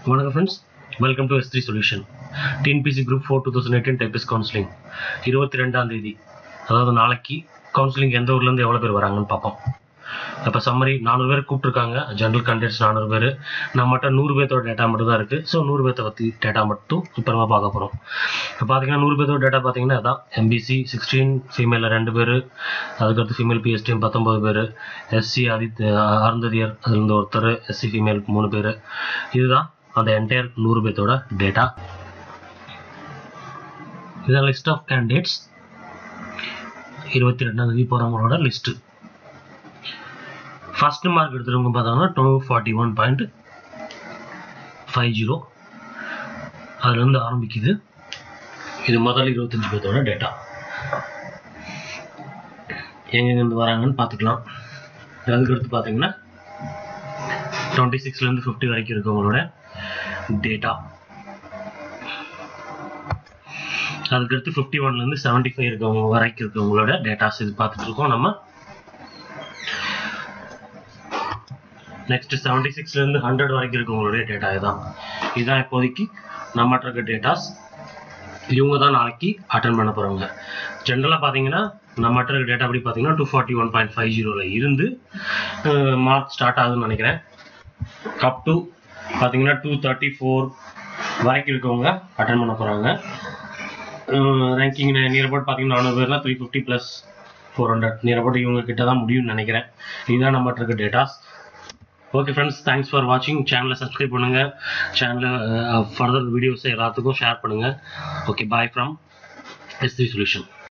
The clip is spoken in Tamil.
வணக்கம் friends, welcome to S3 solution. TNPSC group 4 2018 typist counselling 22ஆம் தேதி, அதாவது நாளைக்கு கவுன்சிலிங் எந்த ஊர்லேருந்து எவ்வளோ பேர் வராங்கன்னு பார்ப்போம். இப்போ சம்மரி 400 பேர் கூப்பிட்டுருக்காங்க. ஜென்ரல் கேண்டிடேட்ஸ் 400 பேர். நம்மகிட்ட 100 பேர்த்தோட டேட்டா மட்டும் தான் இருக்குது. ஸோ 100 பேர்த்தை பற்றி டேட்டா மட்டும் இப்போ நம்ம பார்க்க போகிறோம். இப்போ பார்த்தீங்கன்னா 100 பேர்த்தோட டேட்டா பார்த்தீங்கன்னா அதான் MBC 16, ஃபீமேலில் 2 பேர், அதுக்கடுத்து ஃபீமேல் PSTM 19 பேர், SC அருந்ததியர் அதுலேருந்து ஒருத்தர், SC ஃபீமேலுக்கு 3 பேர். இதுதான் அந்த என்டையர் 100 பேர்த்தோட டேட்டா. இதுதான் லிஸ்ட் ஆஃப் கேண்டிடேட்ஸ். 22ஆம் தேதி போகிறவங்களோட லிஸ்ட்டு. ஃபர்ஸ்ட் மார்க் எடுத்துறவங்க பார்த்தாங்கன்னா 241.50. அதுலேருந்து ஆரம்பிக்குது. இது முதல் 25 பேர்த்தோட டேட்டா. எங்கெங்கேருந்து வராங்கன்னு பார்த்துக்கலாம். அதுக்கடுத்து பார்த்தீங்கன்னா 26லேருந்து 50 வரைக்கும் இருக்கவங்களோட டேட்டா. அதுக்கடுத்து 51லேருந்து 75 இருக்கவங்க வரைக்கும் இருக்கவங்களோட டேட்டாஸ் இது பார்த்துட்டு இருக்கோம் நம்ம. நெக்ஸ்ட் 76லேருந்து 100 வரைக்கும் இருக்கவங்களுடைய டேட்டா இதுதான் இப்போதைக்கு நம்மகிட்ட இருக்க டேட்டாஸ். இவங்க தான் நாளைக்கு அட்டன் பண்ண போகிறவங்க. ஜென்ரலாக பார்த்தீங்கன்னா நம்மகிட்ட இருக்க டேட்டா அப்படி பார்த்தீங்கன்னா 241.50 இருந்து மார்க் ஸ்டார்ட் ஆகுதுன்னு நினைக்கிறேன். அப் டு பார்த்தீங்கன்னா 234 வரைக்கும் இருக்கவங்க அட்டன் பண்ண போகிறாங்க. ரேங்கிங் நியர் அபவுட் பார்த்தீங்கன்னா 400 பேர்னா 350 + 400 நியர் அபவுட் இவங்க கிட்ட தான் முடியும்னு நினைக்கிறேன். இதுதான் நம்மகிட்ட இருக்க datas. Okay friends, thanks for வாட்சிங். சேனலை சப்ஸ்கிரைப் பண்ணுங்கள். சேனலில் ஃபர்தர் வீடியோஸை எல்லாத்துக்கும் ஷேர் பண்ணுங்கள். Okay, bye from S3 solution.